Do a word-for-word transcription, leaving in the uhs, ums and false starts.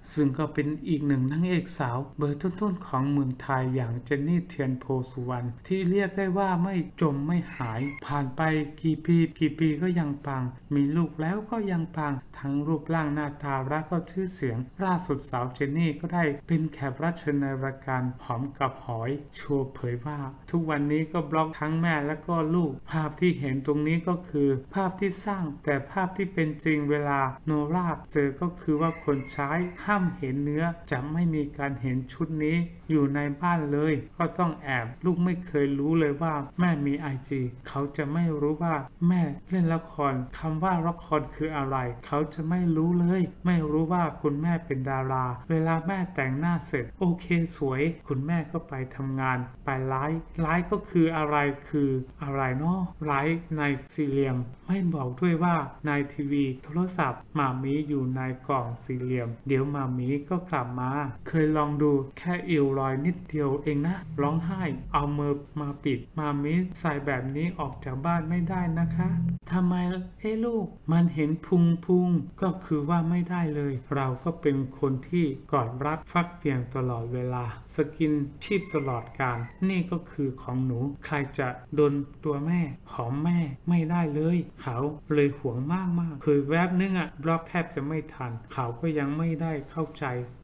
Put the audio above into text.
ซึ่งก็เป็นอีกหนึ่งนางเอกสาวเบอร์ต้นๆของเมืองไทยอย่างเจนนี่เทียนโพสุวรรณที่เรียกได้ว่าไม่จมไม่หายผ่านไปกี่ปีกี่ปีก็ยังปังมีลูกแล้วก็ยังปังทั้งรูปร่างหน้าตาและก็ชื่อเสียงล่าสุดสาวเจนนี่ก็ได้เป็นแขกรับเชิญในรายการหอมกับหอยโชว์เผยว่าทุกวันนี้ก็บล็อกทั้งแม่และก็ลูกภาพที่เห็นตรงนี้ก็คือภาพที่สร้างแต่ภาพที่เป็นจริงเวลาโนราเจอก็คือว่าคนใช้ห้ามเห็นเนื้อจะไม่มีการเห็นชุดนี้อยู่ในบ้านเลยก็ต้องแอบลูกไม่เคยรู้เลยว่าแม่มีไอจีเขาจะไม่รู้ว่าแม่เล่นละครคำว่าละครคืออะไรเขาจะไม่รู้เลยไม่รู้ว่าคุณแม่เป็นดาราเวลาแม่แต่งหน้าเสร็จโอเคสวยคุณแม่ก็ไปทำงานไปไลฟ์ไลฟ์ก็คืออะไรคืออะไรเนาะไลฟ์ในสี่เหลี่ยมไม่บอกด้วยว่าในทีวีโทรศัพท์หมามีอยู่ในกล่องสี่เหลี่ยมเดี๋ยวหมามีก็กลับมาเคยลองดูแค่เอวลอยนิดเดียวเองนะร้องไห้เอามือมาปิดหมามีใส่แบบนี้ออกจากบ้านไม่ได้นะคะทำไมเอ้ลูกมันเห็นพุงพุงก็คือว่าไม่ได้เลยเราก็เป็นคนที่กอดรัดฟักเพียงตลอดเวลาสกินชีพตลอดการนี่ก็คือของหนูใครจะโดนตัวแม่หอมแม่ไม่ได้เลยเขาเลยห่วงมากมากเคยแวบนึงอะบล็อกแทบจะไม่ทันเขาก็ยังไม่ได้เข้าใจ